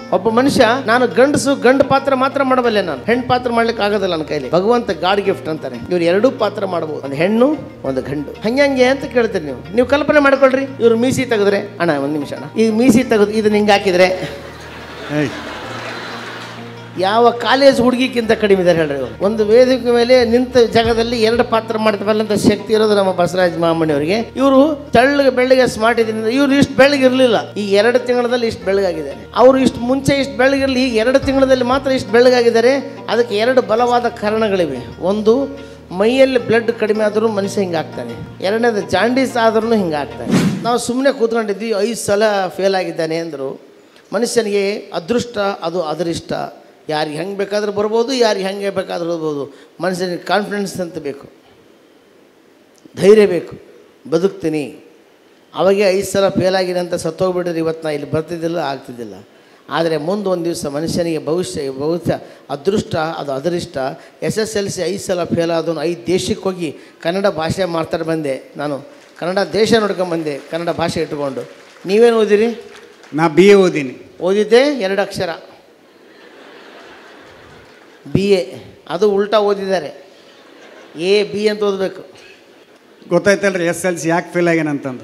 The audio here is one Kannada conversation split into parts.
ಒಬ್ಬ ಮನುಷ್ಯ ನಾನು ಗಂಡು ಪಾತ್ರ ಮಾತ್ರ ಮಾಡಬಲ್ಲೆ, ನಾನು ಹೆಣ್ಣು ಪಾತ್ರ ಮಾಡ್ಲಿಕ್ಕೆ ಆಗೋದಿಲ್ಲ ನನ್ನ ಕೈಲಿ. ಭಗವಂತ ಗಾಡ್ ಗಿಫ್ಟ್ ಅಂತಾರೆ. ಇವ್ರು ಎರಡೂ ಪಾತ್ರ ಮಾಡಬಹುದು, ಒಂದು ಹೆಣ್ಣು ಒಂದು ಗಂಡು. ಹಂಗೆ ಅಂತ ಕೇಳ್ತೀರಿ ನೀವು ಕಲ್ಪನೆ ಮಾಡ್ಕೊಳ್ರಿ. ಇವ್ರು ಮೀಸಿ ತೆಗೆದ್ರೆ, ಅಣ್ಣ ಒಂದ್ ನಿಮಿಷ ಅಣ್ಣ, ಈ ಮೀಸಿ ತೆಗೆದು ಇದನ್ನ ಹಿಂಗೆ ಹಾಕಿದ್ರೆ ಯಾವ ಕಾಲೇಜ್ ಹುಡುಗಿಕ್ಕಿಂತ ಕಡಿಮೆ ಇದ್ದಾರೆ ಹೇಳ್ರಿ. ಒಂದು ವೇದಿಕೆ ಮೇಲೆ ನಿಂತ ಜಾಗದಲ್ಲಿ ಎರಡು ಪಾತ್ರ ಮಾಡ್ತವಲ್ಲಂತ ಶಕ್ತಿ ಇರೋದು ನಮ್ಮ ಬಸವರಾಜ ಮಾಮಣ್ಣಿ ಅವರಿಗೆ. ಇವರು ತೆಳ್ಳಗೆ ಬೆಳ್ಳಗೆ ಸ್ಮಾರ್ಟ್ ಇದ್ರಿಂದ ಇವ್ರು ಇಷ್ಟು ಬೆಳ್ಳಗಿರ್ಲಿಲ್ಲ. ಈ 2 ತಿಂಗಳಲ್ಲಿ ಇಷ್ಟು ಬೆಳ್ಳಗಾಗಿದ್ದಾರೆ. ಅವರು ಇಷ್ಟು ಮುಂಚೆ ಇಷ್ಟು ಬೆಳ್ಳಗಿರಲಿ, ಈ 2 ತಿಂಗಳಲ್ಲಿ ಮಾತ್ರ ಇಷ್ಟು ಬೆಳ್ಳಗಾಗಿದ್ದಾರೆ. ಅದಕ್ಕೆ 2 ಬಲವಾದ ಕಾರಣಗಳಿವೆ. ಒಂದು, ಮೈಯಲ್ಲಿ ಬ್ಲಡ್ ಕಡಿಮೆ ಆದರೂ ಮನುಷ್ಯ ಹಿಂಗಾಗ್ತಾನೆ. ಎರಡನೇದು, ಜಾಂಡೀಸ್ ಆದ್ರೂ ಹಿಂಗಾಗ್ತಾನೆ. ನಾವು ಸುಮ್ಮನೆ ಕೂತ್ಕೊಂಡಿದ್ವಿ, 5 ಸಲ ಫೇಲ್ ಆಗಿದ್ದಾನೆ ಅಂದರು. ಮನುಷ್ಯನಿಗೆ ಅದೃಷ್ಟ ಅದು ಅದರಿಷ್ಟ. ಯಾರಿಗೆ ಹೆಂಗೆ ಬೇಕಾದ್ರೂ ಬರ್ಬೋದು, ಯಾರಿಗೆ ಹೆಂಗೆ ಬೇಕಾದ್ರೂ ಹೋಗ್ಬೋದು. ಮನುಷ್ಯನಿಗೆ ಕಾನ್ಫಿಡೆನ್ಸ್ ಅಂತ ಬೇಕು, ಧೈರ್ಯ ಬೇಕು. ಬದುಕ್ತೀನಿ, ಅವಾಗೆ 5 ಸಲ ಫೇಲ್ ಆಗಿದೆ ಅಂತ ಸತ್ತೋಗ್ಬಿಟ್ರೆ ಇವತ್ತು ನಾ ಇಲ್ಲಿ ಬರ್ತಿದ್ದಿಲ್ಲ, ಆಗ್ತಿದ್ದಿಲ್ಲ. ಆದರೆ ಮುಂದೆ ಒಂದು ದಿವಸ ಮನುಷ್ಯನಿಗೆ ಭವಿಷ್ಯ ಅದೃಷ್ಟ ಅದು ಅದರಿಷ್ಟ. SSLC 5 ಸಲ ಫೇಲ್ ಆದವನು 5 ದೇಶಕ್ಕೆ ಹೋಗಿ ಕನ್ನಡ ಭಾಷೆ ಮಾತಾಡಿ ಬಂದೆ. ನಾನು ಕನ್ನಡ ದೇಶ ನೋಡ್ಕೊಂಬಂದೆ, ಕನ್ನಡ ಭಾಷೆ ಇಟ್ಕೊಂಡು. ನೀವೇನು ಓದಿರಿ? ನಾ BA ಓದೀನಿ. ಓದಿದ್ದೆ 2 ಅಕ್ಷರ BA. ಅದು ಉಲ್ಟಾ ಓದಿದ್ದಾರೆ, AB ಅಂತ ಓದಬೇಕು. ಗೊತ್ತಾಯ್ತಲ್ರಿ SSLC ಯಾಕೆ ಫೇಲ್ ಆಗ್ಯಾನಂತಂದು.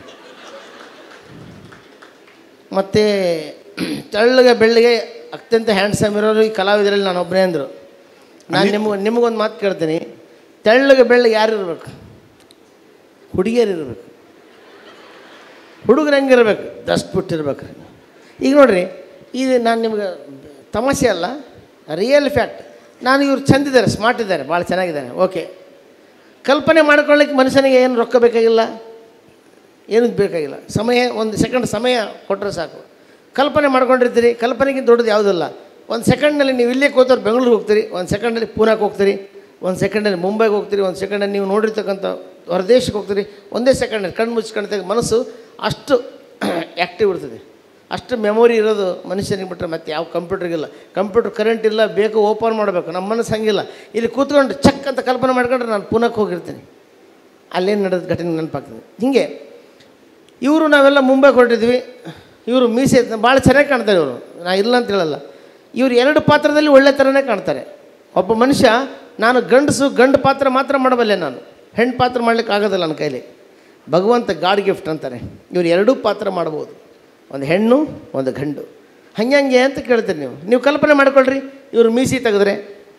ಮತ್ತು ತೆಳ್ಳಗೆ ಬೆಳ್ಳಗೆ ಅತ್ಯಂತ ಹ್ಯಾಂಡ್ಸಮ್ ಇರೋರು ಈ ಕಲಾವಿದರಲ್ಲಿ ನಾನು ಒಬ್ಬನೇ ಅಂದರು. ನಾನು ನಿಮಗೊಂದು ಮಾತು ಕೇಳ್ತೀನಿ. ತೆಳ್ಳಗೆ ಬೆಳ್ಳಗೆ ಯಾರು ಇರಬೇಕು? ಹುಡುಗಿಯರು ಇರಬೇಕು. ಹುಡುಗರು ಹೆಂಗಿರ್ಬೇಕು? ದಷ್ಟಪುಟ್ಟಿರ್ಬೇಕು. ಈಗ ನೋಡಿರಿ, ಇದು ನಾನು ನಿಮ್ಗೆ ತಮಾಷೆ ಅಲ್ಲ, ರಿಯಲ್ ಫ್ಯಾಕ್ಟ್. ನಾನು ಇವ್ರು ಚಂದಿದ್ದಾರೆ, ಸ್ಮಾರ್ಟ್ ಇದ್ದಾರೆ, ಭಾಳ ಚೆನ್ನಾಗಿದ್ದಾರೆ, ಓಕೆ. ಕಲ್ಪನೆ ಮಾಡ್ಕೊಳ್ಳಿಕ್ಕೆ ಮನುಷ್ಯನಿಗೆ ಏನು ರೊಕ್ಕ ಬೇಕಾಗಿಲ್ಲ, ಏನೂ ಬೇಕಾಗಿಲ್ಲ. ಸಮಯ, 1 ಸೆಕೆಂಡ್ ಸಮಯ ಕೊಟ್ಟರೆ ಸಾಕು. ಕಲ್ಪನೆ ಮಾಡ್ಕೊಂಡಿರ್ತೀರಿ. ಕಲ್ಪನೆಗಿಂತ ದೊಡ್ಡದು ಯಾವುದಿಲ್ಲ. 1 ಸೆಕೆಂಡ್ನಲ್ಲಿ ನೀವು ಇಲ್ಲೇ ಕೂತವ್ರು ಬೆಂಗಳೂರಿಗೆ ಹೋಗ್ತೀರಿ, 1 ಸೆಕೆಂಡಲ್ಲಿ ಪೂನಾಕ್ಕೆ ಹೋಗ್ತೀರಿ, 1 ಸೆಕೆಂಡಲ್ಲಿ ಮುಂಬೈಗೆ ಹೋಗ್ತೀರಿ, 1 ಸೆಕೆಂಡಲ್ಲಿ ನೀವು ನೋಡಿರ್ತಕ್ಕಂಥ ಹೊರದೇಶಕ್ಕೆ ಹೋಗ್ತೀರಿ. ಒಂದೇ ಸೆಕೆಂಡಲ್ಲಿ ಕಣ್ಣು ಮುಚ್ಕೊಂಡಾಗ ಮನಸ್ಸು ಅಷ್ಟು ಆ್ಯಕ್ಟಿವ್ ಇರ್ತದೆ. ಅಷ್ಟು ಮೆಮೊರಿ ಇರೋದು ಮನುಷ್ಯನಿಗೆ ಬಿಟ್ಟರೆ ಮತ್ತೆ ಯಾವ ಕಂಪ್ಯೂಟರ್ಗಿಲ್ಲ. ಕಂಪ್ಯೂಟರ್ ಕರೆಂಟ್ ಇಲ್ಲ, ಬೇಕು ಓಪನ್ ಮಾಡಬೇಕು. ನಮ್ಮ ಮನಸ್ಸು ಹಂಗಿಲ್ಲ. ಇಲ್ಲಿ ಕೂತ್ಕೊಂಡು ಚಕ್ ಅಂತ ಕಲ್ಪನೆ ಮಾಡ್ಕೊಂಡ್ರೆ ನಾನು ಪುನಃ ಹೋಗಿರ್ತೀನಿ, ಅಲ್ಲೇನು ನಡೆದ ಘಟನೆ ನೆನಪಾಗ್ತದೆ. ಹೀಗೆ ಇವರು ನಾವೆಲ್ಲ ಮುಂಬೈಗೆ ಹೊರಟಿದ್ವಿ. ಇವರು ಮೀಸೆ ಭಾಳ ಚೆನ್ನಾಗಿ ಕಾಣ್ತಾರೆ. ಇವರು ನಾ ಇಲ್ಲ ಅಂತ ಹೇಳಲ್ಲ. ಇವರು 2 ಪಾತ್ರದಲ್ಲಿ ಒಳ್ಳೆ ಥರನೇ ಕಾಣ್ತಾರೆ. ಒಬ್ಬ ಮನುಷ್ಯ ನಾನು ಗಂಡು ಪಾತ್ರ ಮಾತ್ರ ಮಾಡಬಲ್ಲೆ, ನಾನು ಹೆಣ್ಣು ಪಾತ್ರ ಮಾಡ್ಲಿಕ್ಕೆ ಆಗೋದಿಲ್ಲ ನನ್ನ ಕೈಲಿ. ಭಗವಂತ ಗಾಡ್ ಗಿಫ್ಟ್ ಅಂತಾರೆ. ಇವ್ರು 2 ಪಾತ್ರ ಮಾಡ್ಬೋದು, ಒಂದು ಹೆಣ್ಣು ಒಂದು ಗಂಡು. ಹಂಗೆ ಅಂತ ಕೇಳ್ತೀರಿ ನೀವು ಕಲ್ಪನೆ ಮಾಡ್ಕೊಳ್ರಿ. ಇವರು ಮೀಸಿ ತೆಗೆದ್ರೆ,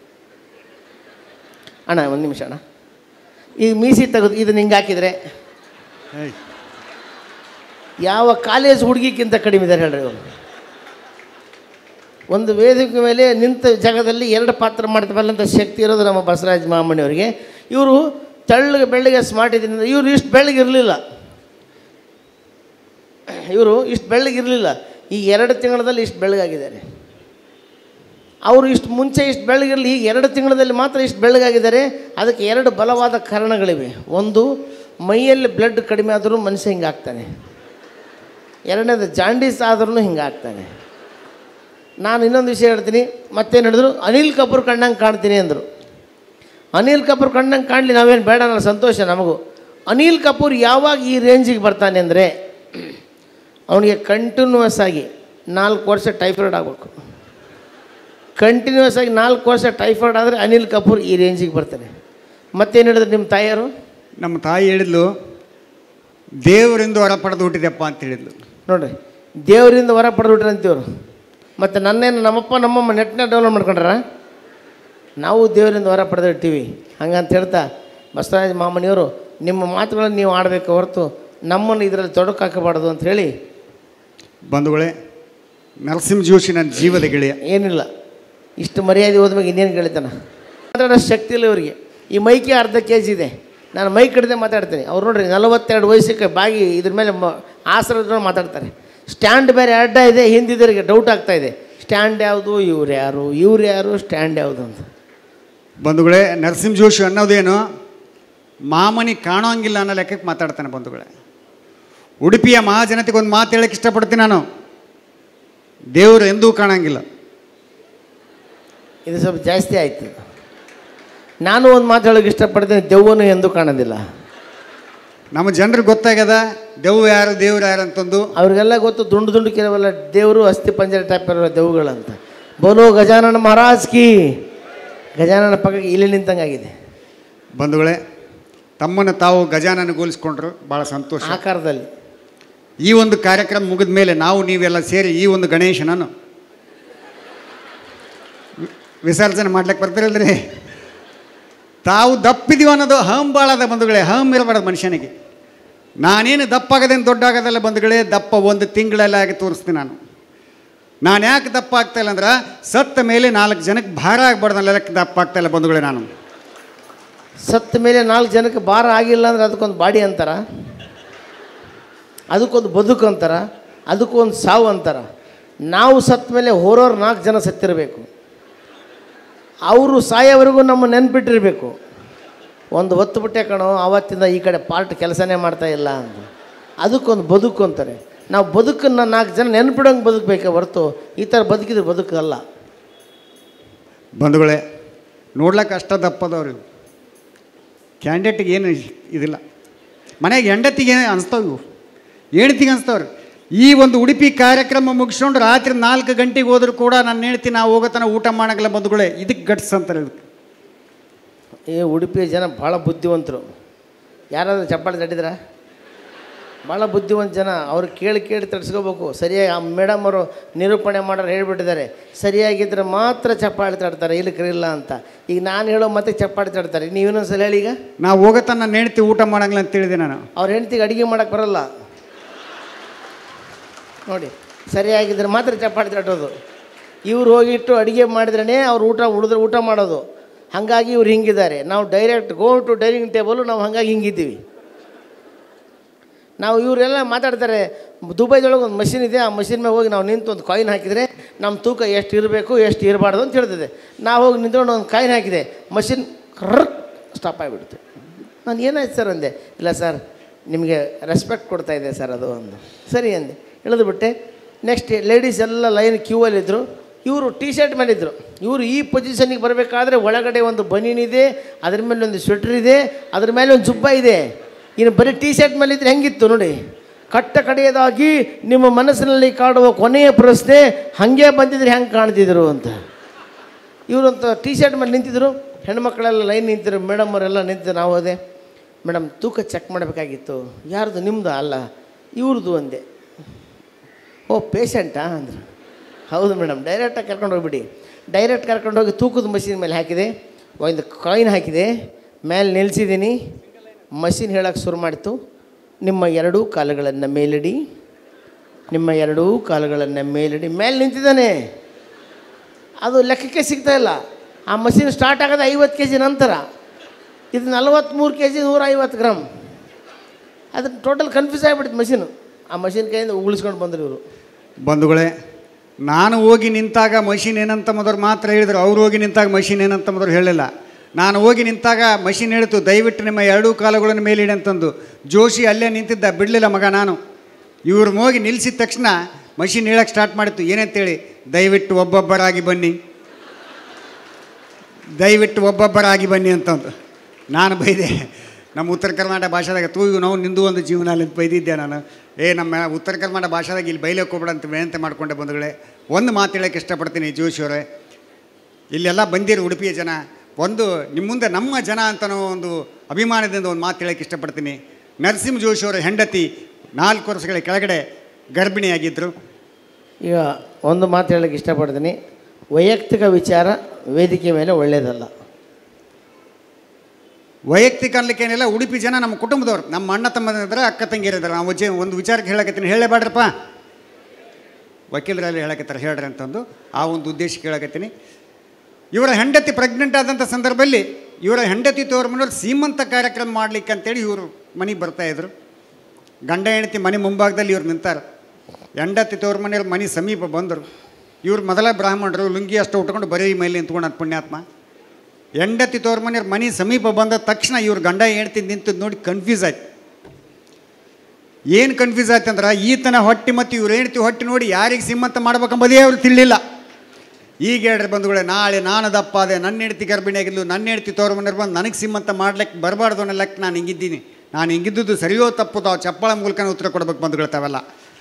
ಅಣ್ಣ ಒಂದು ನಿಮಿಷ ಅಣ್ಣ, ಈ ಮೀಸಿ ತೆಗೆದು ಇದನ್ನ ಹಿಂಗೆ ಹಾಕಿದರೆ ಯಾವ ಕಾಲೇಜ್ ಹುಡುಗಿಕ್ಕಿಂತ ಕಡಿಮೆ ಇದ್ದಾರೆ ಹೇಳ್ರಿ. ಇವರು ಒಂದು ವೇದಿಕೆ ಮೇಲೆ ನಿಂತ ಜಾಗದಲ್ಲಿ 2 ಪಾತ್ರ ಮಾಡ್ತವಲ್ಲಂತ ಶಕ್ತಿ ಇರೋದು ನಮ್ಮ ಬಸವರಾಜ ಮಾಮಣ್ಣಿ ಅವರಿಗೆ. ಇವರು ತೆಳ್ಳಗೆ ಬೆಳ್ಳಗೆ ಸ್ಮಾರ್ಟ್ ಇದ್ರಿಂದ ಇವರು ಇಷ್ಟು ಬೆಳ್ಳಗಿರಲಿಲ್ಲ. ಈ 2 ತಿಂಗಳಲ್ಲಿ ಇಷ್ಟು ಬೆಳ್ಳಗಾಗಿದ್ದಾರೆ. ಅವರು ಇಷ್ಟು ಮುಂಚೆ ಇಷ್ಟು ಬೆಳ್ಳಗಿರಲಿ, ಈ 2 ತಿಂಗಳಲ್ಲಿ ಮಾತ್ರ ಇಷ್ಟು ಬೆಳ್ಳಗಾಗಿದ್ದಾರೆ. ಅದಕ್ಕೆ 2 ಬಲವಾದ ಕಾರಣಗಳಿವೆ. ಒಂದು, ಮೈಯಲ್ಲಿ ಬ್ಲಡ್ ಕಡಿಮೆ ಆದರೂ ಮನುಷ್ಯ ಹಿಂಗಾಗ್ತಾನೆ. ಎರಡನೇದು, ಜಾಂಡೀಸ್ ಆದ್ರೂ ಹಿಂಗಾಗ್ತಾನೆ. ನಾನು ಇನ್ನೊಂದು ವಿಷಯ ಹೇಳ್ತೀನಿ. ಮತ್ತೇನು ಹೇಳಿದ್ರು? ಅನಿಲ್ ಕಪೂರ್ ಕಣ್ಣಂಗೆ ಕಾಣ್ತೀನಿ ಅಂದರು. ಅನಿಲ್ ಕಪೂರ್ ಕಣ್ಣಂಗೆ ಕಾಣಲಿ, ನಾವೇನು ಬೇಡ, ನನ್ನ ಸಂತೋಷ ನಮಗೂ. ಅನಿಲ್ ಕಪೂರ್ ಯಾವಾಗ ಈ ರೇಂಜಿಗೆ ಬರ್ತಾನೆ ಅಂದರೆ, ಅವನಿಗೆ ಕಂಟಿನ್ಯೂಸ್ ಆಗಿ 4 ವರ್ಷ ಟೈಫಾಯ್ಡ್ ಆಗಬೇಕು. ಕಂಟಿನ್ಯೂಸ್ ಆಗಿ 4 ವರ್ಷ ಟೈಫಾಯ್ಡ್ ಆದರೆ ಅನಿಲ್ ಕಪೂರ್ ಈ ರೇಂಜಿಗೆ ಬರ್ತಾನೆ. ಮತ್ತೇನು ಹೇಳಿದ್ರು ನಿಮ್ಮ ತಾಯಿಯವರು? ನಮ್ಮ ತಾಯಿ ಹೇಳಿದ್ಲು, ದೇವರಿಂದ ಹೊರ ಪಡೆದು ಹುಟ್ಟಿದೆಪ್ಪ ಅಂತ ಹೇಳಿದ್ಲು. ನೋಡಿರಿ, ದೇವರಿಂದ ಹೊರ ಪಡೆದು ಹುಟ್ಟ್ರಿ ಅಂತೀವರು. ಮತ್ತು ನಮ್ಮಪ್ಪ ನಮ್ಮಮ್ಮ ನೆಟ್ನ ಡೌನ್ಲೋಡ್ ಮಾಡ್ಕೊಂಡ್ರ, ನಾವು ದೇವರಿಂದ ಹೊರ ಪಡೆದಿರ್ತೀವಿ. ಹಂಗಂತ ಹೇಳ್ತಾ ಬಸವರಾಜ ಮಾಮನಿಯವರು ನಿಮ್ಮ ಮಾತುಗಳನ್ನು ನೀವು ಆಡಬೇಕು ಹೊರತು ನಮ್ಮನ್ನು ಇದರಲ್ಲಿ ತೊಡಕಾಕಬಾರ್ದು ಅಂತ ಹೇಳಿ. ಬಂಧುಗಳೇ, ನರಸಿಂಹ ಜೋಶಿ ನನ್ನ ಜೀವದ ಗೆಳೆಯ. ಏನಿಲ್ಲ, ಇಷ್ಟು ಮರ್ಯಾದೆ ಹೋದ್ಮೇಲೆ ಇನ್ನೇನು ಗೆಳಿತಾನ? ಮಾತಾಡೋ ಶಕ್ತಿ ಇಲ್ಲ ಇವರಿಗೆ. ಈ ಮೈಕೆ ಅರ್ಧ kg ಇದೆ. ನಾನು ಮೈಕ್ ಹಿಡ್ದೆ ಮಾತಾಡ್ತೀನಿ. ಅವ್ರು ನೋಡ್ರಿ 42 ವಯಸ್ಸಕ್ಕೆ ಬಾಗಿ ಇದ್ರ ಮೇಲೆ ಆಸರ ಮಾತಾಡ್ತಾರೆ. ಸ್ಟ್ಯಾಂಡ್ ಬೇರೆ ಅಡ್ಡ ಇದೆ, ಹಿಂದಿದ್ದರಿಗೆ ಡೌಟ್ ಆಗ್ತಾಯಿದೆ. ಸ್ಟ್ಯಾಂಡ್ ಯಾವುದು, ಇವ್ರು ಯಾರು, ಸ್ಟ್ಯಾಂಡ್ ಯಾವುದು ಅಂತ. ಬಂಧುಗಳೇ, ನರಸಿಂಹ ಜೋಶಿ ಅನ್ನೋದೇನು ಮಾಮನಿ ಕಾಣೋಂಗಿಲ್ಲ ಅನ್ನೋ ಲೆಕ್ಕಕ್ಕೆ ಮಾತಾಡ್ತಾನೆ. ಬಂಧುಗಳೇ, ಉಡುಪಿಯ ಮಹಾಜನತೆಗೆ ಒಂದು ಮಾತು ಹೇಳಕ್ಕೆ ಇಷ್ಟಪಡ್ತೀನಿ ನಾನು. ದೇವರು ಎಂದೂ ಕಾಣಂಗಿಲ್ಲ. ಇದು ಸ್ವಲ್ಪ ಜಾಸ್ತಿ ಆಯಿತು. ನಾನು ಒಂದು ಮಾತು ಹೇಳೋಕ್ಕೆ ಇಷ್ಟಪಡ್ತೀನಿ, ದೆವ್ವನು ಎಂದೂ ಕಾಣೋದಿಲ್ಲ. ನಮ್ಮ ಜನರಿಗೆ ಗೊತ್ತಾಗ್ಯದ ದೆವ್ವ ಯಾರು ದೇವ್ರು ಯಾರು ಅಂತಂದು. ಅವ್ರಿಗೆಲ್ಲ ಗೊತ್ತು, ದುಂಡು ದುಂಡು ಕೆಲವೆಲ್ಲ ದೇವರು ಅಸ್ಥಿ ಪಂಜರ ಟೈಪ್ ಇರೋ ದೆವ್ವಗಳಂತ. ಬೋಲೋ ಗಜಾನನ ಮಹಾರಾಜ್ ಕಿ. ಗಜಾನನ ಪಕ್ಕಕ್ಕೆ ಇಲ್ಲಿ ನಿಂತಂಗಾಗಿದೆ. ಬಂಧುಗಳೇ, ತಮ್ಮನ್ನು ತಾವು ಗಜಾನನಗೊಳಿಸ್ಕೊಂಡ್ರು, ಭಾಳ ಸಂತೋಷ. ಆಕಾರದಲ್ಲಿ ಈ ಒಂದು ಕಾರ್ಯಕ್ರಮ ಮುಗಿದ ಮೇಲೆ ನಾವು ನೀವೆಲ್ಲ ಸೇರಿ ಈ ಒಂದು ಗಣೇಶನನ್ನು ವಿಸರ್ಜನೆ ಮಾಡ್ಲಿಕ್ಕೆ ಬರ್ತಿರಲ್ರಿ. ತಾವು ದಪ್ಪಿದೀವ ಅನ್ನೋದು ಭಾಳ ಅದ ಬಂಧುಗಳೇ. ಇರಬಾರ್ದು ಮನುಷ್ಯನಿಗೆ. ನಾನೇನು ದಪ್ಪಾಗದೇನು ದೊಡ್ಡ ಆಗೋದಲ್ಲ ಬಂಧುಗಳೇ. ದಪ್ಪ ಒಂದು ತಿಂಗಳಲ್ಲಿ ಆಗಿ ತೋರಿಸ್ತೀನಿ ನಾನು ಯಾಕೆ ದಪ್ಪ ಆಗ್ತಾಯಿಲ್ಲ ಅಂದ್ರೆ, ಸತ್ತ ಮೇಲೆ 4 ಜನಕ್ಕೆ ಭಾರ ಆಗ್ಬಾರ್ದಲ್ಲ ದಪ್ಪ ಆಗ್ತಾಯಿಲ್ಲ ಬಂಧುಗಳೇ. ನಾನು ಸತ್ತ ಮೇಲೆ 4 ಜನಕ್ಕೆ ಭಾರ ಆಗಿಲ್ಲ ಅಂದ್ರೆ ಅದಕ್ಕೊಂದು ಬಾಡಿ ಅಂತಾರ, ಅದಕ್ಕೊಂದು ಬದುಕು ಅಂತಾರ, ಅದಕ್ಕೊಂದು ಸಾವು ಅಂತಾರ. ನಾವು ಸತ್ತ ಮೇಲೆ ಹೋರೋರು 4 ಜನ ಸತ್ತಿರಬೇಕು. ಅವರು ಸಾಯೋವರೆಗೂ ನಮ್ಮ ನೆನ್ಪಿಟ್ಟಿರಬೇಕು. ಒಂದು ಹೊತ್ತು ಬಿಟ್ಟೆ ಕಣೋ, ಆವತ್ತಿಂದ ಈ ಕಡೆ ಪಾರ್ಟ್ ಕೆಲಸನೇ ಮಾಡ್ತಾ ಇಲ್ಲ ಅಂತ. ಅದಕ್ಕೊಂದು ಬದುಕು ಅಂತಾರೆ. ನಾವು ಬದುಕನ್ನು 4 ಜನ ನೆನ್ಪಿಡೋಂಗೆ ಬದುಕಬೇಕೆ ಹೊರತು ಈ ಥರ ಬದುಕಿದ್ರೆ ಬದುಕಲ್ಲ. ಬಂಧುಗಳೇ, ನೋಡ್ಲಿಕ್ಕೆ ಅಷ್ಟ ದಪ್ಪದವ್ರು. ಕ್ಯಾಂಡಿಡೇಟಿಗೆ ಏನು ಇದಿಲ್ಲ. ಮನೆಗೆ ಹೆಂಡತಿಗೆ ಅನಿಸ್ತಾವೆ, ಇವು ಹೆಣ್ತಿಗೆ ಅನಿಸ್ತಾವ್ರಿ. ಈ ಒಂದು ಉಡುಪಿ ಕಾರ್ಯಕ್ರಮ ಮುಗಿಸ್ಕೊಂಡು ರಾತ್ರಿ 4 ಗಂಟೆಗೆ ಹೋದರೂ ಕೂಡ ನಾನು ಹೇಳ್ತೀನಿ, ನಾವು ಹೋಗೋತನ ಊಟ ಮಾಡೋಂಗಿಲ್ಲ ಬಂಧುಗಳೇ. ಇದಕ್ಕೆ ಗಟ್ಸ್ ಅಂತಾರೆ. ಇದಕ್ಕೆ ಈ ಉಡುಪಿಯ ಜನ ಭಾಳ ಬುದ್ಧಿವಂತರು. ಯಾರಾದರೂ ಚಪ್ಪಾಳೆ ತಟ್ಟಿದ್ರ? ಭಾಳ ಬುದ್ಧಿವಂತ ಜನ. ಅವ್ರು ಕೇಳಿ ತಡ್ಸ್ಕೋಬೇಕು. ಸರಿಯಾಗಿ ಆ ಮೇಡಮ್ ಅವರು ನಿರೂಪಣೆ ಮಾಡೋರು ಹೇಳ್ಬಿಟ್ಟಿದ್ದಾರೆ, ಸರಿಯಾಗಿದ್ದರೆ ಮಾತ್ರ ಚಪ್ಪಾಳೆ ತಡ್ತಾರೆ, ಇಲ್ಲ ಅಂತ. ಈಗ ನಾನು ಹೇಳೋ ಮತ್ತೆ ಚಪ್ಪಾಳೆ ತಡ್ತಾರೆ. ನೀವು ಇನ್ನೊಂದ್ಸಲ ಹೇಳಿ. ಈಗ ನಾವು ಹೋಗೋತನ ನಾನು ಹೆಣ್ತಿ ಊಟ ಮಾಡೋಂಗಿಲ್ಲ ಅಂತ ಹೇಳಿದೆ ನಾನು. ಅವ್ರ ಹೆಂಡ್ತಿಗೆ ಅಡುಗೆ ಮಾಡೋಕ್ಕೆ ಬರಲ್ಲ ನೋಡಿ. ಸರಿಯಾಗಿದ್ದರೆ ಮಾತ್ರ ಚಪ್ಪಾಳೆ ತಟ್ಟೋದು. ಇವ್ರು ಹೋಗಿಟ್ಟು ಅಡುಗೆ ಮಾಡಿದ್ರೇ ಅವ್ರು ಊಟ ಮಾಡೋದು. ಹಾಗಾಗಿ ಇವ್ರು ಹಿಂಗಿದ್ದಾರೆ. ನಾವು direct go to dining table. ನಾವು ಹಾಗಾಗಿ ಹಿಂಗಿದ್ದೀವಿ ನಾವು. ಇವರೆಲ್ಲ ಮಾತಾಡ್ತಾರೆ, ದುಬೈದೊಳಗೆ ಒಂದು ಮಷಿನ್ ಇದೆ, ಆ ಮಷಿನ್ ಮೇಲೆ ಹೋಗಿ ನಾವು ನಿಂತು ಒಂದು ಕಾಯಿನ್ ಹಾಕಿದರೆ ನಮ್ಮ ತೂಕ ಎಷ್ಟು ಇರಬೇಕು ಎಷ್ಟು ಇರಬಾರ್ದು ಅಂತ ಹೇಳ್ತದೆ. ನಾವು ಹೋಗಿ ನಿಂತ್ಕೊಂಡು ಒಂದು ಕಾಯಿನ್ ಹಾಕಿದೆ, ಮಷಿನ್ ಸ್ಟಾಪ್ ಆಗಿಬಿಡುತ್ತೆ. ನಾನು ಏನಾಯ್ತು ಸರ್ ಅಂದೆ. ಇಲ್ಲ ಸರ್, ನಿಮಗೆ ರೆಸ್ಪೆಕ್ಟ್ ಕೊಡ್ತಾಯಿದೆ ಸರ್ ಅದು ಅಂದು. ಸರಿ ಅಂದೆ, ಇಳಿದುಬಿಟ್ಟೆ. ನೆಕ್ಸ್ಟ್ ಲೇಡೀಸ್ ಎಲ್ಲ ಲೈನ್ ಕ್ಯೂವಲ್ಲಿದ್ದರು. ಇವರು ಟಿ ಶರ್ಟ್ ಮೇಲಿದ್ದರು. ಇವರು ಈ ಪೊಸಿಷನ್ನಿಗೆ ಬರಬೇಕಾದ್ರೆ ಒಳಗಡೆ ಒಂದು ಬನೀನ್ ಇದೆ, ಅದ್ರ ಮೇಲೆ ಒಂದು ಸ್ವೆಟ್ರ್ ಇದೆ, ಅದ್ರ ಮೇಲೆ ಒಂದು ಜುಬ್ಬ ಇದೆ. ಇನ್ನು ಬರೀ ಟಿ ಶರ್ಟ್ ಮೇಲಿದ್ರೆ ಹೆಂಗಿತ್ತು ನೋಡಿ. ಕಡೆಯದಾಗಿ ನಿಮ್ಮ ಮನಸ್ಸಿನಲ್ಲಿ ಕಾಡುವ ಕೊನೆಯ ಪ್ರಶ್ನೆ, ಹಾಗೆ ಬಂದಿದ್ರೆ ಹೆಂಗೆ ಕಾಣ್ತಿದ್ರು ಅಂತ. ಇವರಂತ ಟಿ ಶರ್ಟ್ ಮೇಲೆ ನಿಂತಿದ್ರು. ಹೆಣ್ಮಕ್ಳೆಲ್ಲ ಲೈನ್ ನಿಂತಿದ್ರು. ಮೇಡಮ್ ಅವರೆಲ್ಲ ನಿಂತಿದ್ರು. ನಾವು ಹೋದೆ, ಮೇಡಮ್ ತೂಕ ಚೆಕ್ ಮಾಡಬೇಕಾಗಿತ್ತು. ಯಾರ್ದು? ನಿಮ್ಮದು? ಅಲ್ಲ, ಇವ್ರದ್ದು ಅಂದೆ. ಓ ಪೇಷಂಟಾ ಅಂದರು. ಹೌದು ಮೇಡಮ್, ಡೈರೆಕ್ಟಾಗಿ ಕರ್ಕೊಂಡು ಹೋಗ್ಬಿಡಿ. ಡೈರೆಕ್ಟ್ ಕರ್ಕೊಂಡೋಗಿ ತೂಕದ ಮಷಿನ್ ಮೇಲೆ ಹಾಕಿದೆ, ಒಂದು ಕಾಯಿನ್ ಹಾಕಿದೆ, ಮೇಲೆ ನಿಲ್ಲಿಸಿದ್ದೀನಿ. ಮಷಿನ್ ಹೇಳೋಕ್ಕೆ ಶುರು ಮಾಡಿತು, ನಿಮ್ಮ 2 ಕಾಲುಗಳನ್ನು ಮೇಲಿಡಿ, ನಿಮ್ಮ 2 ಕಾಲುಗಳನ್ನು ಮೇಲಿಡಿ. ಮೇಲೆ ನಿಂತಿದ್ದಾನೆ, ಅದು ಲೆಕ್ಕಕ್ಕೆ ಸಿಗ್ತಾಯಿಲ್ಲ. ಆ ಮಷಿನ್ ಸ್ಟಾರ್ಟ್ ಆಗೋದು 50 kg ನಂತರ. ಇದು 43 kg 150 ಗ್ರಾಮ್. ಅದನ್ನು ಟೋಟಲ್ ಕನ್ಫ್ಯೂಸ್ ಆಗಿಬಿಡ್ತು ಮಷಿನು. ಆ ಮಷಿನ್ ಕೈಯಿಂದ ಉಗುಳಿಸ್ಕೊಂಡು ಬಂದರು ಇವರು. ಬಂಧುಗಳೇ, ನಾನು ಹೋಗಿ ನಿಂತಾಗ ಮಷಿನ್ ಏನಂತ ಮೊದಲು ಮಾತ್ರ ಹೇಳಿದ್ರು. ಅವ್ರು ಹೋಗಿ ನಿಂತಾಗ ಮಷಿನ್ ಏನಂತ ಮೊದಲು ಹೇಳಿಲ್ಲ. ನಾನು ಹೋಗಿ ನಿಂತಾಗ ಮಷಿನ್ ಹೇಳ್ತು, ದಯವಿಟ್ಟು ನಿಮ್ಮ 2 ಕಾಲುಗಳನ್ನು ಮೇಲಿಡಿ ಅಂತಂದು. ಜೋಶಿ ಅಲ್ಲೇ ನಿಂತಿದ್ದ, ಬಿಡಲಿಲ್ಲ ಮಗ ನಾನು. ಇವ್ರು ಹೋಗಿ ನಿಲ್ಲಿಸಿದ ತಕ್ಷಣ ಮಷಿನ್ ಹೇಳಕ್ಕೆ ಸ್ಟಾರ್ಟ್ ಮಾಡಿತ್ತು. ಏನಂತೇಳಿ, ದಯವಿಟ್ಟು ಒಬ್ಬೊಬ್ಬರಾಗಿ ಬನ್ನಿ, ದಯವಿಟ್ಟು ಒಬ್ಬೊಬ್ಬರಾಗಿ ಬನ್ನಿ ಅಂತಂದು. ನಾನು ಬೈದೆ. ನಮ್ಮ ಉತ್ತರ ಕರ್ನಾಟಕ ಭಾಷೆದಾಗ ನಾವು ನಿಂದು ಒಂದು ಜೀವನ ಅಲ್ಲಿ ಬೈದಿದ್ದೆ ನಾನು. ನಮ್ಮ ಉತ್ತರ ಕರ್ನಾಟಕ ಭಾಷೆದಾಗ ಇಲ್ಲಿ ಬೈಲಕ್ಕೆ ಹೋಗ್ಬೇಡ ಅಂತ ವಿನಂತಿ ಮಾಡಿಕೊಂಡೆ ಬಂಧುಗಳೇ. ಒಂದು ಮಾತು ಹೇಳೋಕ್ಕೆ ಇಷ್ಟಪಡ್ತೀನಿ ಜೋಶಿಯವರೇ. ಇಲ್ಲೆಲ್ಲ ಬಂದಿರೋ ಉಡುಪಿಯ ಜನ, ಒಂದು ನಿಮ್ಮ ಮುಂದೆ ನಮ್ಮ ಜನ ಅಂತನೋ ಒಂದು ಅಭಿಮಾನದಿಂದ ಒಂದು ಮಾತು ಹೇಳೋಕ್ಕೆ ಇಷ್ಟಪಡ್ತೀನಿ. ನರಸಿಂಹ ಜೋಶಿಯವರ ಹೆಂಡತಿ 4 ವರ್ಷಗಳ ಕೆಳಗಡೆ ಗರ್ಭಿಣಿಯಾಗಿದ್ದರು. ಈಗ ಒಂದು ಮಾತು ಹೇಳೋಕ್ಕೆ ಇಷ್ಟಪಡ್ತೀನಿ, ವೈಯಕ್ತಿಕ ವಿಚಾರ ವೇದಿಕೆ ಮೇಲೆ ಒಳ್ಳೆಯದಲ್ಲ. ವೈಯಕ್ತಿಕ ಅನ್ಲಿಕ್ಕೇನಿಲ್ಲ. ಉಡುಪಿ ಜನ ನಮ್ಮ ಕುಟುಂಬದವ್ರು, ನಮ್ಮ ಅಣ್ಣ ತಮ್ಮದಿದ್ದಾರೆ, ಅಕ್ಕ ತಂಗಿರಿದ್ದಾರೆ. ನಾವು ಒಂದು ವಿಚಾರಕ್ಕೆ ಹೇಳಕತ್ತೀನಿ, ಹೇಳಬೇಡ್ರಪ್ಪ, ವಕೀಲರಲ್ಲಿ ಹೇಳಕತ್ತಾರೆ ಹೇಳ್ರಿ ಅಂತಂದು ಆ ಒಂದು ಉದ್ದೇಶಕ್ಕೆ ಹೇಳಕತ್ತೀನಿ. ಇವರ ಹೆಂಡತಿ ಪ್ರೆಗ್ನೆಂಟ್ ಆದಂಥ ಸಂದರ್ಭದಲ್ಲಿ ಇವರ ಹೆಂಡತಿ ತೋರ ಮನೆಯವ್ರು ಸೀಮಂತ ಕಾರ್ಯಕ್ರಮ ಮಾಡಲಿಕ್ಕೆ ಅಂತೇಳಿ ಇವರು ಮನೆಗೆ ಬರ್ತಾಯಿದ್ರು. ಗಂಡ ಹೆಂಡತಿ ಮನೆ ಮುಂಭಾಗದಲ್ಲಿ ಇವ್ರು ನಿಂತಾರೆ. ಹೆಂಡತಿ ತೋರ ಮನೆಯವ್ರು ಮನೆ ಸಮೀಪ ಬಂದರು. ಇವ್ರು ಮೊದಲ ಬ್ರಾಹ್ಮಣರು, ಲುಂಗಿ ಅಷ್ಟು ಉಟ್ಕೊಂಡು ಬರೀ ಮೇಲೆ ನಿಂತ್ಕೊಂಡು ಅದು ಪುಣ್ಯಾತ್ಮ. ಹೆಂಡತಿ ತೋರ ಮನೆಯವ್ರ ಮನೆ ಸಮೀಪ ಬಂದ ತಕ್ಷಣ ಇವ್ರು ಗಂಡ ಹೆಂಡತಿ ನಿಂತದ್ದು ನೋಡಿ ಕನ್ಫ್ಯೂಸ್ ಆಯ್ತು. ಏನು ಕನ್ಫ್ಯೂಸ್ ಆಯ್ತು ಅಂದ್ರೆ, ಈತನ ಹೊಟ್ಟೆ ಮತ್ತು ಇವ್ರು ಹೆಂಡತಿ ಹೊಟ್ಟೆ ನೋಡಿ ಯಾರಿಗೆ ಸೀಮಂತ ಮಾಡ್ಬೇಕಂಬುದೇ ಅವ್ರು ತಿಳಿಲಿಲ್ಲ. ಈಗ ಹೇಳ್ರಿ ಬಂಧುಗಳೇ, ನಾಳೆ ನಾನು ದಪ್ಪ ಅದೇ, ನನ್ನ ಹೆಂಡತಿ ಗರ್ಭಿಣಿಯಾಗಿದ್ಲು, ನನ್ನ ಹೆಂಡತಿ ತೋರ ಮನೆಯವ್ರು ಬಂದು ನನಗೆ ಸೀಮಂತ ಮಾಡ್ಲಿಕ್ಕೆ ಬರಬಾರ್ದು ಅನ್ನೋ ಲೆಕ್ಕ ನಾನು ಹಿಂಗಿದ್ದೀನಿ. ನಾನು ಹಿಂಗಿದ್ದು ಸರಿಯೋ ತಪ್ಪುದೋ ಚಪ್ಪಳ ಮೂಲಕ ಉತ್ತರ ಕೊಡ್ಬೇಕು ಬಂಧುಗಳು ತಾವೆಲ್ಲ.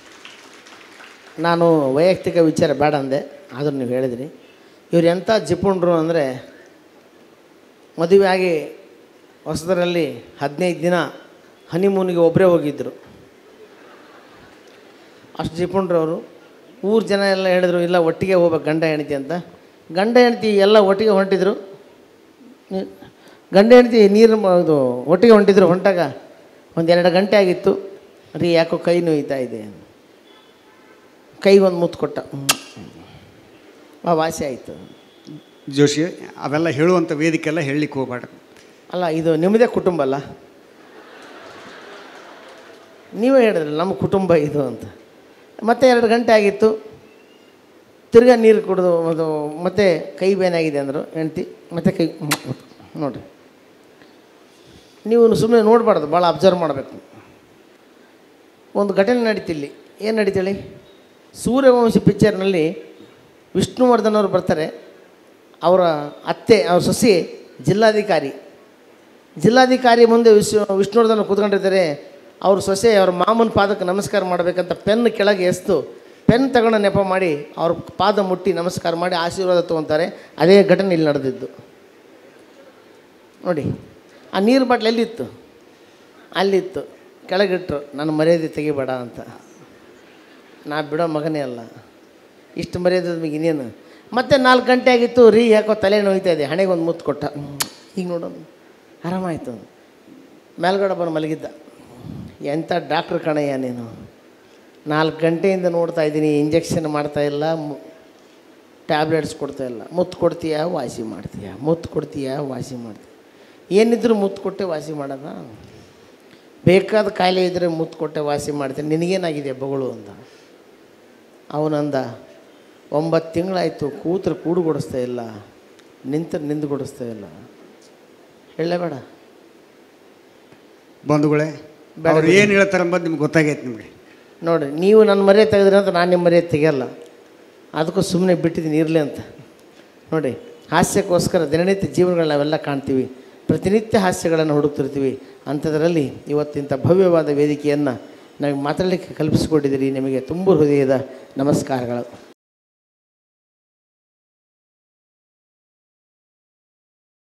ನಾನು ವೈಯಕ್ತಿಕ ವಿಚಾರ ಬೇಡ ಅಂದೆ, ಆದರೂ ನೀವು ಹೇಳಿದ್ರಿ. ಇವ್ರು ಎಂಥ ಜಿಪುಣರು ಅಂದರೆ, ಮದುವೆ ಆಗಿ ಹೊಸದರಲ್ಲಿ 15 ದಿನ ಹನಿಮೂನಿಗೆ ಒಬ್ಬರೇ ಹೋಗಿದ್ದರು. ಅಷ್ಟು ಜಿಪುಣರು ಅವರು. ಊರು ಜನ ಎಲ್ಲ ಹೇಳಿದ್ರು ಇಲ್ಲ ಒಟ್ಟಿಗೆ ಹೋಗ್ಬೇಕು ಗಂಡ ಹೆಂಡತಿ ಅಂತ. ಗಂಡ ಹೆಂಡತಿ ಎಲ್ಲ ಒಟ್ಟಿಗೆ ಹೊಂಟಿದ್ರು. ಗಂಡ ಹೆಂಡತಿ ನೀರು ಇದು ಒಟ್ಟಿಗೆ ಹೊಂಟಿದ್ರು. ಹೊಂಟಾಗ 1-2 ಗಂಟೆ ಆಗಿತ್ತು. ರೀ ಯಾಕೋ ಕೈ ನೋಯ್ತಾ ಇದೆ, ಕೈಗೊಂದು ಮುತ್ತು ಕೊಟ್ಟ, ವಾಸಿ ಆಯಿತು. ಜೋಶಿ, ಅವೆಲ್ಲ ಹೇಳುವಂಥ ವೇದಿಕೆ ಎಲ್ಲ ಹೇಳಲಿಕ್ಕೆ ಹೋಗ್ಬಾರ್ದು. ಅಲ್ಲ, ಇದು ನಿಮ್ಮದೇ ಕುಟುಂಬ ಅಲ್ಲ, ನೀವೇ ಹೇಳಿದ್ರಲ್ಲ ನಮ್ಮ ಕುಟುಂಬ ಇದು ಅಂತ. ಮತ್ತೆ 2 ಗಂಟೆ ಆಗಿತ್ತು. ತಿರ್ಗಾ ನೀರು ಕುಡಿದು ಅದು ಮತ್ತೆ ಕೈ ಬೇನಾಗಿದೆ ಅಂದರು ಹೆಂಡ್ತಿ. ಮತ್ತೆ ಕೈ ನೋಡಿರಿ, ನೀವು ಸುಮ್ಮನೆ ನೋಡಬಾರ್ದು, ಭಾಳ ಅಬ್ಸರ್ವ್ ಮಾಡಬೇಕು. ಒಂದು ಘಟನೆ ನಡೀತಿಲ್ಲಿ. ಏನು ನಡೀತೇಳಿ? ಸೂರ್ಯವಂಶಿ ಪಿಕ್ಚರ್ನಲ್ಲಿ ವಿಷ್ಣುವರ್ಧನ್ ಅವರು ಬರ್ತಾರೆ. ಅವರ ಅತ್ತೆ, ಅವ್ರ ಸೊಸೆ ಜಿಲ್ಲಾಧಿಕಾರಿ ಮುಂದೆ ವಿಷ್ಣುವರ್ಧನ್ ಕೂತ್ಕೊಂಡಿರ್ತಾರೆ. ಅವ್ರ ಸೊಸೆ ಅವ್ರ ಮಾಮನ ಪಾದಕ್ಕೆ ನಮಸ್ಕಾರ ಮಾಡಬೇಕಂತ ಪೆನ್ ಕೆಳಗೆ ಎಸ್ತು ಪೆನ್ ತಗೊಂಡು ನೆಪ ಮಾಡಿ ಅವ್ರ ಪಾದ ಮುಟ್ಟಿ ನಮಸ್ಕಾರ ಮಾಡಿ ಆಶೀರ್ವಾದ ತೊಗೊತಾರೆ. ಅದೇ ಘಟನೆ ಇಲ್ಲಿ ನಡೆದಿದ್ದು ನೋಡಿ. ಆ ನೀರು ಬಾಟ್ಲು ಎಲ್ಲಿತ್ತು? ಅಲ್ಲಿತ್ತು. ಕೆಳಗಿಟ್ರು, ನಾನು ಮರ್ಯಾದೆ ತೆಗಿಬೇಡ ಅಂತ. ನಾ ಬಿಡೋ ಮಗನೇ ಅಲ್ಲ, ಇಷ್ಟು ಮರ್ಯಾದೆ ನಿಮಗೆ ಇನ್ನೇನು. ಮತ್ತೆ 4 ಗಂಟೆ ಆಗಿತ್ತು. ರೀ ಯಾಕೋ ತಲೆ ನೋಯ್ತಾ ಇದೆ, ಹಣೆಗೆ ಒಂದು ಮುತ್ತು ಕೊಟ್ಟ. ಈಗ ನೋಡೋದು ಆರಾಮಾಯಿತು. ಮೇಲ್ಗಡೆ ಬಂದು ಮಲಗಿದ್ದ. ಎಂಥ ಡಾಕ್ಟ್ರ್ ಕಣಯ್ಯ ನೀನು, 4 ಗಂಟೆಯಿಂದ ನೋಡ್ತಾ ಇದ್ದೀನಿ, ಇಂಜೆಕ್ಷನ್ ಮಾಡ್ತಾಯಿಲ್ಲ, ಟ್ಯಾಬ್ಲೆಟ್ಸ್ ಕೊಡ್ತಾಯಿಲ್ಲ. ಮುತ್ತು ಕೊಡ್ತೀಯಾ ವಾಸಿ ಮಾಡ್ತೀಯಾ, ಮುತ್ತು ಕೊಡ್ತೀಯಾ ವಾಸಿ ಮಾಡ್ತೀಯ. ಏನಿದ್ರು ಮುತ್ತು ಕೊಟ್ಟೆ ವಾಸಿ ಮಾಡೋದ? ಬೇಕಾದ ಕಾಯಿಲೆ ಇದ್ದರೆ ಮುತ್ತು ಕೊಟ್ಟೆ ವಾಸಿ ಮಾಡ್ತೀನಿ, ನಿನಗೇನಾಗಿದೆ ಬಗಳು ಅಂದ. ಅವನಂದ, 9 ತಿಂಗಳಾಯಿತು, ಕೂತ್ರೆ ಕೂಡುಗೊಡಿಸ್ತಾ ಇಲ್ಲ, ನಿಂದು ಕೊಡಿಸ್ತಾ ಇಲ್ಲ. ಹೇಳಲೇಬೇಡ ಬಂಧುಗಳೇ, ಅವ್ರು ಏನು ಹೇಳ್ತಾರೆ ಅಂಬೋದು ನಿಮ್ಗೆ ಗೊತ್ತಾಗೈತೆ. ನಿಮಗೆ ನೋಡಿ, ನೀವು ನನ್ನ ಮರ್ಯಾದೆ ತೆಗೆದ್ರಿ ಅಂತ ನಾನು ನಿಮ್ಮ ಮರ್ಯಾದೆ ತೆಗೆಯಲ್ಲ. ಅದಕ್ಕೂ ಸುಮ್ಮನೆ ಬಿಟ್ಟಿದ್ದೀನಿ ಇರಲಿ ಅಂತ. ನೋಡಿ, ಹಾಸ್ಯಕ್ಕೋಸ್ಕರ ದಿನನಿತ್ಯ ಜೀವನಗಳನ್ನ ನಾವೆಲ್ಲ ಕಾಣ್ತೀವಿ, ಪ್ರತಿನಿತ್ಯ ಹಾಸ್ಯಗಳನ್ನು ಹುಡುಕ್ತಿರ್ತೀವಿ. ಅಂಥದ್ರಲ್ಲಿ ಇವತ್ತಿಂಥ ಭವ್ಯವಾದ ವೇದಿಕೆಯನ್ನು ನಮಗೆ ಮಾತಾಡಲಿಕ್ಕೆ ಕಲ್ಪಿಸಿಕೊಟ್ಟಿದ್ದೀರಿ. ನಿಮಗೆ ತುಂಬ ಹೃದಯದ ನಮಸ್ಕಾರಗಳು.